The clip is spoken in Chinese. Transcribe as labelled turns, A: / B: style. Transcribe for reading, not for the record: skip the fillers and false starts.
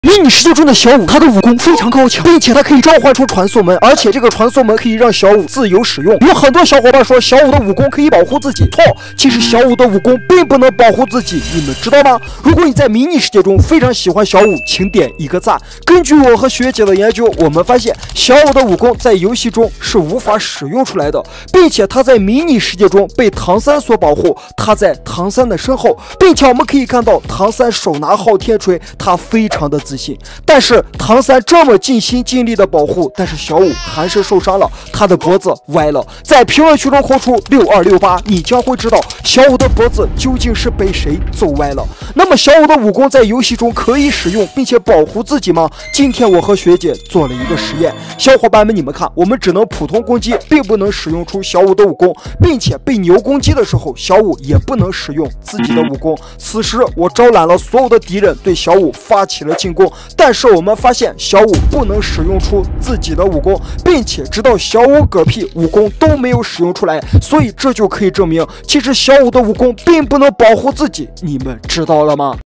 A: 迷你世界中的小舞，他的武功非常高强，并且他可以召唤出传送门，而且这个传送门可以让小舞自由使用。有很多小伙伴说小舞的武功可以保护自己，错，其实小舞的武功并不能保护自己，你们知道吗？如果你在迷你世界中非常喜欢小舞，请点一个赞。根据我和学姐的研究，我们发现小舞的武功在游戏中是无法使用出来的，并且他在迷你世界中被唐三所保护，他在唐三的身后，并且我们可以看到唐三手拿昊天锤，他非常的自信。但是唐三这么尽心尽力的保护，但是小舞还是受伤了，他的脖子歪了。在评论区中扣出6268，你将会知道小舞的脖子究竟是被谁揍歪了。那么小舞的武功在游戏中可以使用并且保护自己吗？今天我和学姐做了一个实验，小伙伴们你们看，我们只能普通攻击，并不能使用出小舞的武功，并且被牛攻击的时候，小舞也不能使用自己的武功。此时我招揽了所有的敌人，对小舞发起了进攻，但是我们发现小舞不能使用出自己的武功，并且直到小舞嗝屁，武功都没有使用出来，所以这就可以证明，其实小舞的武功并不能保护自己，你们知道了吗？